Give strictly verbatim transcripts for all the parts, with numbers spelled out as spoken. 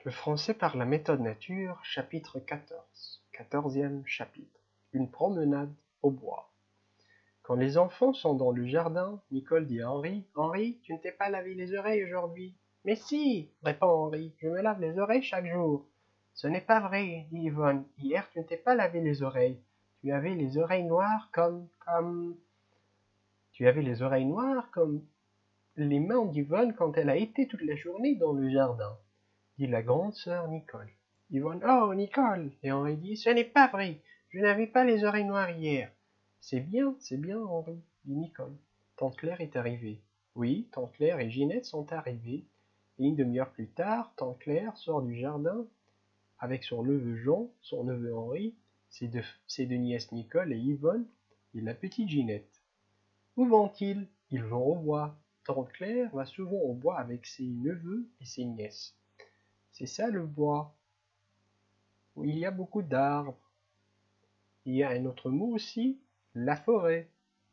Le français par la méthode nature, chapitre quatorze. Quatorzième chapitre. Une promenade au bois. Quand les enfants sont dans le jardin, Nicole dit à Henri, « Henri, tu ne t'es pas lavé les oreilles aujourd'hui ?»« Mais si, répond Henri, je me lave les oreilles chaque jour. »« Ce n'est pas vrai, dit Yvonne, hier tu ne t'es pas lavé les oreilles. Tu avais les oreilles noires comme... comme... Tu avais les oreilles noires comme les mains d'Yvonne quand elle a été toute la journée dans le jardin. » dit la grande sœur Nicole. Yvonne, « Oh, Nicole !» Et Henri dit, « Ce n'est pas vrai, je n'avais pas les oreilles noires hier. »« C'est bien, c'est bien, Henri, » dit Nicole. Tante Claire est arrivée. Oui, Tante Claire et Ginette sont arrivées. Et une demi-heure plus tard, Tante Claire sort du jardin avec son neveu Jean, son neveu Henri, ses deux, ses deux nièces Nicole et Yvonne, et la petite Ginette. Où vont-ils? Ils vont au bois. Tante Claire va souvent au bois avec ses neveux et ses nièces. C'est ça le bois, où il y a beaucoup d'arbres. Il y a un autre mot aussi, la forêt.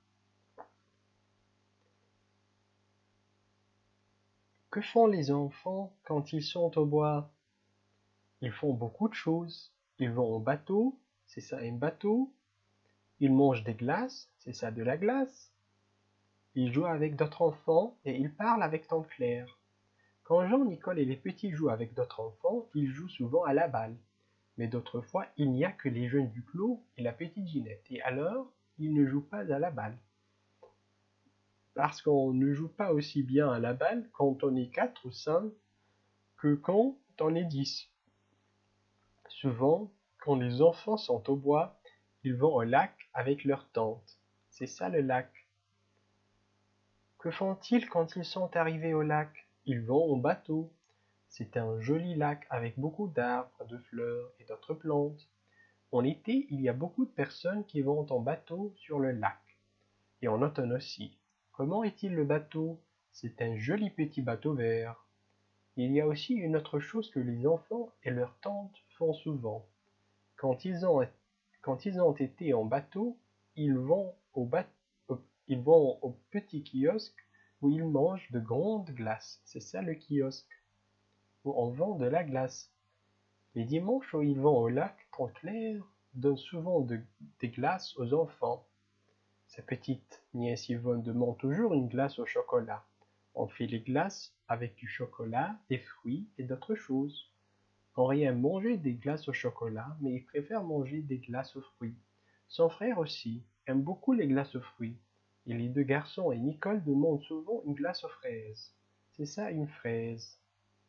Que font les enfants quand ils sont au bois? Ils font beaucoup de choses. Ils vont au bateau, c'est ça un bateau. Ils mangent des glaces, c'est ça de la glace. Ils jouent avec d'autres enfants et ils parlent avec Tante Claire. Quand Jean, Nicole et les petits jouent avec d'autres enfants, ils jouent souvent à la balle. Mais d'autres fois, il n'y a que les jeunes du clos et la petite Ginette, et alors, ils ne jouent pas à la balle. Parce qu'on ne joue pas aussi bien à la balle quand on est quatre ou cinq que quand on est dix. Souvent, quand les enfants sont au bois, ils vont au lac avec leur tante. C'est ça le lac. Que font-ils quand ils sont arrivés au lac? Ils vont au bateau. C'est un joli lac avec beaucoup d'arbres, de fleurs et d'autres plantes. En été, il y a beaucoup de personnes qui vont en bateau sur le lac. Et en automne aussi. Comment est-il le bateau? C'est un joli petit bateau vert. Il y a aussi une autre chose que les enfants et leurs tantes font souvent. Quand ils ont, quand ils ont été en bateau, ils vont au, ba au, ils vont au petit kiosque où ils mangent de grandes glaces. C'est ça le kiosque, où on vend de la glace. Les dimanches où ils vont au lac, Tante Claire donne souvent de, des glaces aux enfants. Sa petite nièce Yvonne demande toujours une glace au chocolat. On fait les glaces avec du chocolat, des fruits et d'autres choses. Henri aime manger des glaces au chocolat, mais il préfère manger des glaces aux fruits. Son frère aussi aime beaucoup les glaces aux fruits. Et les deux garçons et Nicole demandent souvent une glace aux fraises. C'est ça une fraise.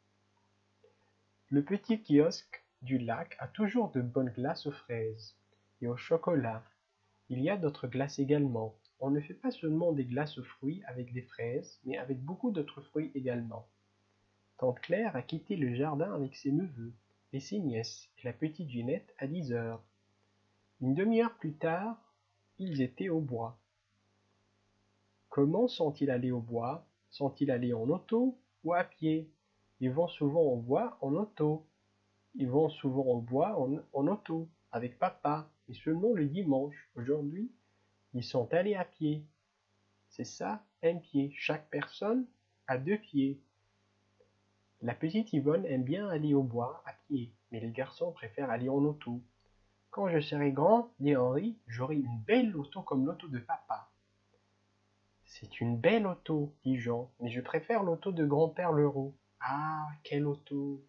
Le petit kiosque du lac a toujours de bonnes glaces aux fraises et au chocolat. Il y a d'autres glaces également. On ne fait pas seulement des glaces aux fruits avec des fraises, mais avec beaucoup d'autres fruits également. Tante Claire a quitté le jardin avec ses neveux et ses nièces et la petite Ginette à dix heures. Une demi-heure plus tard, ils étaient au bois. Comment sont-ils allés au bois? Sont-ils allés en auto ou à pied? Ils vont souvent au bois en auto. Ils vont souvent au bois en, en auto, avec papa, et seulement le dimanche. Aujourd'hui, ils sont allés à pied. C'est ça, un pied. Chaque personne a deux pieds. La petite Yvonne aime bien aller au bois à pied, mais les garçons préfèrent aller en auto. Quand je serai grand, dit Henri, j'aurai une belle auto comme l'auto de papa. C'est une belle auto, dit Jean, mais je préfère l'auto de grand-père Leroux. Ah, quelle auto!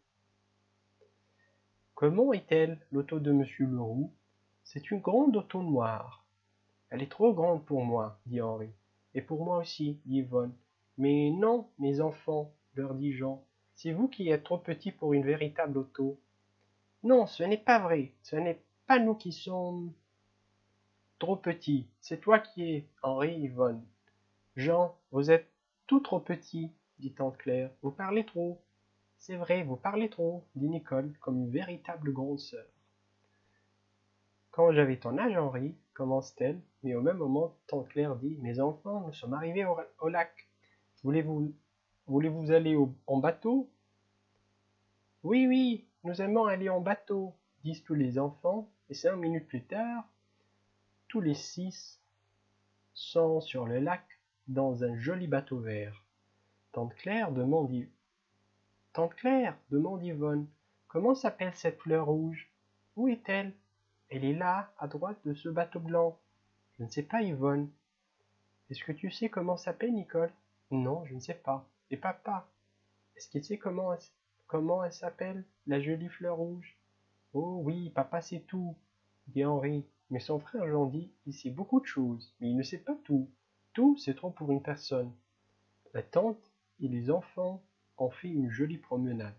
Comment est-elle, l'auto de monsieur Leroux? C'est une grande auto noire. Elle est trop grande pour moi, dit Henri. Et pour moi aussi, dit Yvonne. Mais non, mes enfants, leur dit Jean. C'est vous qui êtes trop petits pour une véritable auto. Non, ce n'est pas vrai. Ce n'est pas nous qui sommes trop petits. C'est toi qui es, Henri, Yvonne. Jean, vous êtes tout trop petit, dit Tante Claire. Vous parlez trop. C'est vrai, vous parlez trop, dit Nicole, comme une véritable grande sœur. Quand j'avais ton âge, Henri, commence-t-elle, mais au même moment, Tante Claire dit, « Mes enfants, nous sommes arrivés au, au lac. Voulez-vous voulez-vous aller au, en bateau ?»« Oui, oui, nous aimons aller en bateau, » disent tous les enfants, et cinq minutes plus tard, tous les six sont sur le lac dans un joli bateau vert. Tante Claire demande, Tante Claire, demande Yvonne, comment s'appelle cette fleur rouge? Où est-elle? Elle est là, à droite de ce bateau blanc. Je ne sais pas, Yvonne. Est-ce que tu sais comment s'appelle Nicole? Non, je ne sais pas. Et papa? Est-ce qu'il sait comment, comment elle s'appelle, la jolie fleur rouge? Oh oui, papa sait tout, dit Henri. Mais son frère Jean dit, il sait beaucoup de choses, mais il ne sait pas tout. Tout, c'est trop pour une personne. La tante et les enfants ont fait une jolie promenade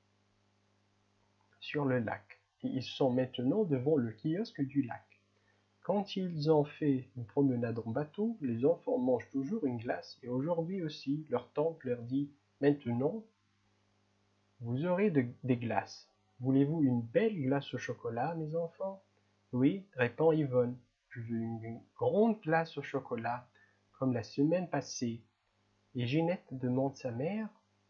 sur le lac, et ils sont maintenant devant le kiosque du lac. Quand ils ont fait une promenade en bateau, les enfants mangent toujours une glace, et aujourd'hui aussi, leur tante leur dit « Maintenant, vous aurez de, des glaces. Voulez-vous une belle glace au chocolat, mes enfants ?» Oui, répond Yvonne. Je veux une grande glace au chocolat, comme la semaine passée. Et Ginette demande sa mère.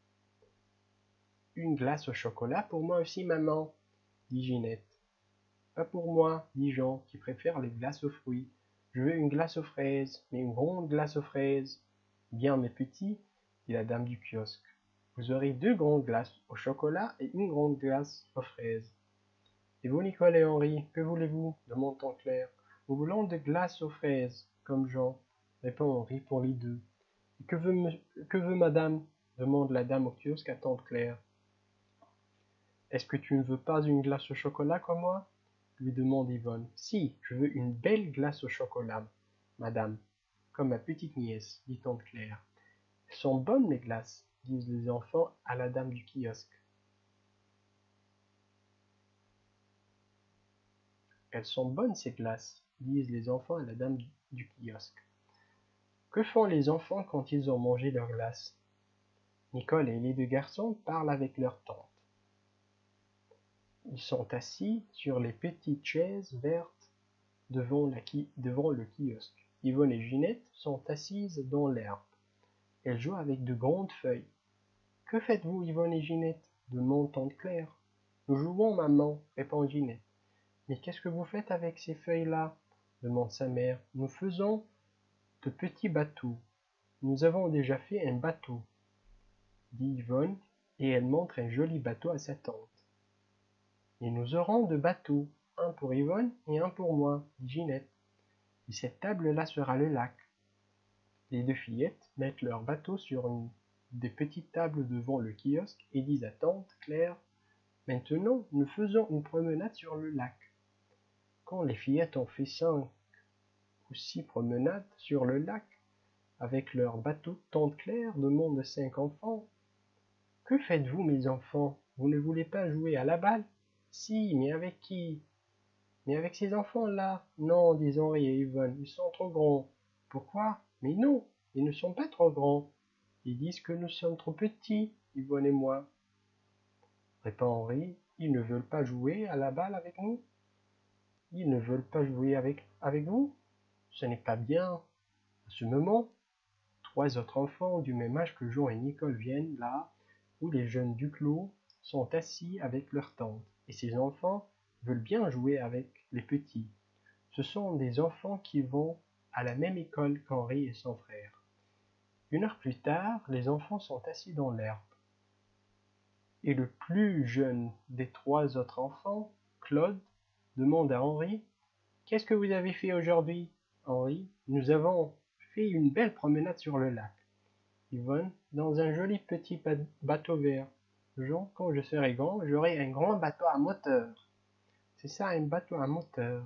Une glace au chocolat pour moi aussi, maman, dit Ginette. Pas pour moi, dit Jean, qui préfère les glaces aux fruits. Je veux une glace aux fraises, mais une grande glace aux fraises. Bien, mes petits, dit la dame du kiosque. Vous aurez deux grandes glaces au chocolat et une grande glace aux fraises. Et vous, Nicole et Henri, que voulez-vous? demande tante Claire. Nous voulons de glace aux fraises, comme Jean, répond Henri pour les deux. Et que veut, me... que veut madame? demande la dame au kiosque à tante Claire. Est-ce que tu ne veux pas une glace au chocolat comme moi? lui demande Yvonne. Si, je veux une belle glace au chocolat, madame, comme ma petite nièce, dit tante Claire. Elles sont bonnes, mes glaces, disent les enfants à la dame du kiosque. Elles sont bonnes, ces glaces, disent les enfants à la dame du kiosque. Que font les enfants quand ils ont mangé leur glace? Nicole et les deux garçons parlent avec leur tante. Ils sont assis sur les petites chaises vertes devant, la qui, devant le kiosque. Yvonne et Ginette sont assises dans l'herbe. Elles jouent avec de grandes feuilles. Que faites-vous, Yvonne et Ginette? demande tante Claire. Nous jouons, maman, répond Ginette. Mais qu'est-ce que vous faites avec ces feuilles-là? demande sa mère. Nous faisons de petits bateaux. Nous avons déjà fait un bateau, dit Yvonne, et elle montre un joli bateau à sa tante. Et nous aurons deux bateaux, un pour Yvonne et un pour moi, dit Ginette. Et cette table-là sera le lac. Les deux fillettes mettent leur bateau sur une des petites tables devant le kiosque et disent à tante Claire, « Maintenant, nous faisons une promenade sur le lac. » Quand les fillettes ont fait cinq ou six promenades sur le lac avec leur bateau, tante Claire demande aux cinq enfants, « Que faites-vous, mes enfants? Vous ne voulez pas jouer à la balle? » Si, mais avec qui? Mais avec ces enfants-là. Non, disent Henri et Yvonne, ils sont trop grands. Pourquoi? Mais non, ils ne sont pas trop grands. Ils disent que nous sommes trop petits, Yvonne et moi. Répond Henri, ils ne veulent pas jouer à la balle avec nous? Ils ne veulent pas jouer avec, avec vous? Ce n'est pas bien. À ce moment, trois autres enfants du même âge que Jean et Nicole viennent là, où les jeunes Duclos sont assis avec leur tante. Et ces enfants veulent bien jouer avec les petits. Ce sont des enfants qui vont à la même école qu'Henri et son frère. Une heure plus tard, les enfants sont assis dans l'herbe. Et le plus jeune des trois autres enfants, Claude, demande à Henri, « Qu'est-ce que vous avez fait aujourd'hui, Henri? Nous avons fait une belle promenade sur le lac. Yvonne, dans un joli petit bateau vert. Jean, quand je serai grand, j'aurai un grand bateau à moteur. » C'est ça, un bateau à moteur.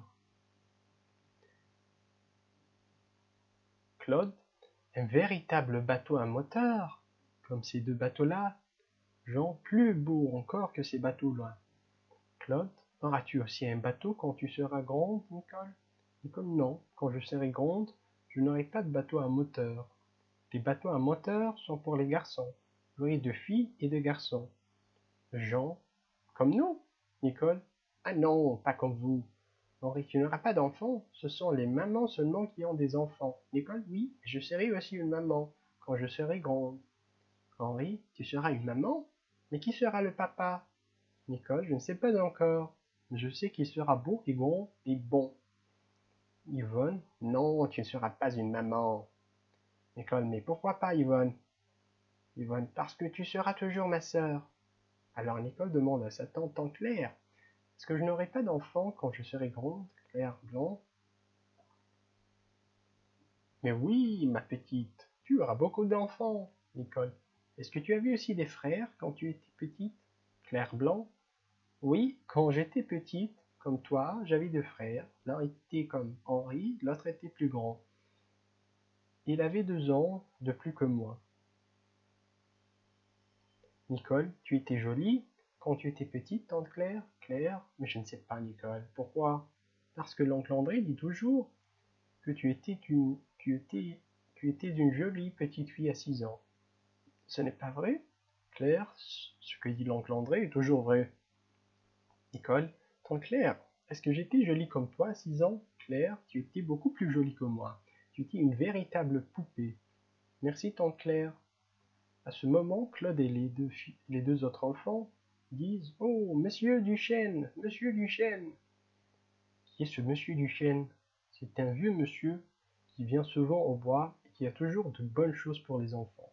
Claude, un véritable bateau à moteur, comme ces deux bateaux-là. Jean, plus beau encore que ces bateaux-là. Claude, auras-tu aussi un bateau quand tu seras grande, Nicole? Nicole, non, quand je serai grande, je n'aurai pas de bateau à moteur. Les bateaux à moteur sont pour les garçons. J'aurai de filles et de garçons. Jean, comme nous, Nicole. Ah non, pas comme vous. Henri, tu n'auras pas d'enfants, ce sont les mamans seulement qui ont des enfants. Nicole, oui, je serai aussi une maman, quand je serai grande. Henri, tu seras une maman? Mais qui sera le papa? Nicole, je ne sais pas encore, mais je sais qu'il sera beau et grand et bon. Yvonne, non, tu ne seras pas une maman. Nicole, mais pourquoi pas, Yvonne? Yvonne, parce que tu seras toujours ma sœur. Alors Nicole demande à sa tante, Tante Claire, est-ce que je n'aurai pas d'enfant quand je serai grande? Claire blanc. Mais oui, ma petite, tu auras beaucoup d'enfants. Nicole, est-ce que tu avais aussi des frères quand tu étais petite? Claire blanc. Oui, quand j'étais petite, comme toi, j'avais deux frères. L'un était comme Henri, l'autre était plus grand. Il avait deux ans de plus que moi. Nicole, tu étais jolie quand tu étais petite, tante Claire? Claire, mais je ne sais pas, Nicole. Pourquoi? Parce que l'oncle André dit toujours que tu étais une, tu étais, tu étais une jolie petite fille à six ans. Ce n'est pas vrai? Claire, ce que dit l'oncle André est toujours vrai. Nicole, tante Claire, est-ce que j'étais jolie comme toi à six ans? Claire, tu étais beaucoup plus jolie que moi. Tu étais une véritable poupée. Merci, tante Claire. À ce moment, Claude et les deux, les deux autres enfants disent « Oh, monsieur Duchesne, monsieur Duchesne !» Qui est ce monsieur Duchesne? C'est un vieux monsieur qui vient souvent au bois et qui a toujours de bonnes choses pour les enfants.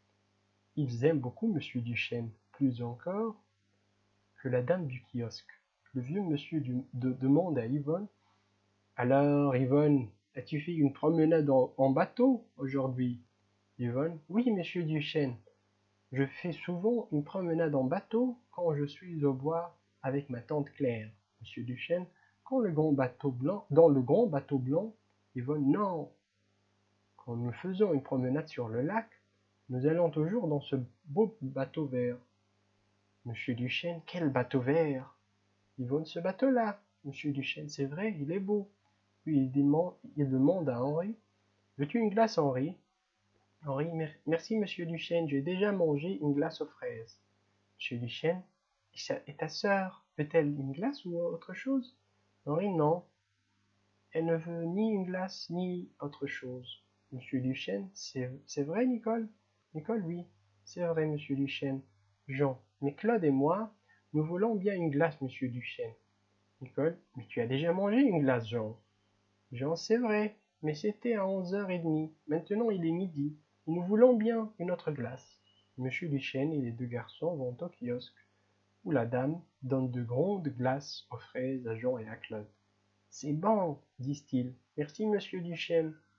Ils aiment beaucoup monsieur Duchesne, plus encore que la dame du kiosque. Le vieux monsieur du, de, demande à Yvonne « Alors, Yvonne, as-tu fait une promenade en, en bateau aujourd'hui ?» Yvonne « Oui, monsieur Duchesne. Je fais souvent une promenade en bateau quand je suis au bois avec ma tante Claire. Monsieur Duchesne, quand le grand bateau blanc, dans le grand bateau blanc, Yvonne, non. Quand nous faisons une promenade sur le lac, nous allons toujours dans ce beau bateau vert. Monsieur Duchesne, quel bateau vert? Yvonne, ce bateau-là. Monsieur Duchesne, c'est vrai, il est beau. Puis il demande, il demande à Henri, veux-tu une glace, Henri? Henri, merci monsieur Duchesne, j'ai déjà mangé une glace aux fraises. Monsieur Duchesne, et ta sœur, veut-elle une glace ou autre chose? Henri, non. Elle ne veut ni une glace ni autre chose. Monsieur Duchesne, c'est vrai, Nicole? Nicole, oui, c'est vrai, monsieur Duchesne. Jean, mais Claude et moi, nous voulons bien une glace, monsieur Duchesne. Nicole, mais tu as déjà mangé une glace, Jean. Jean, c'est vrai, mais c'était à onze heures trente. Maintenant il est midi. Et nous voulons bien une autre glace. Monsieur Duchesne et les deux garçons vont au kiosque, où la dame donne de grandes glaces aux fraises à Jean et à Claude. C'est bon, disent-ils. Merci, monsieur Duchesne.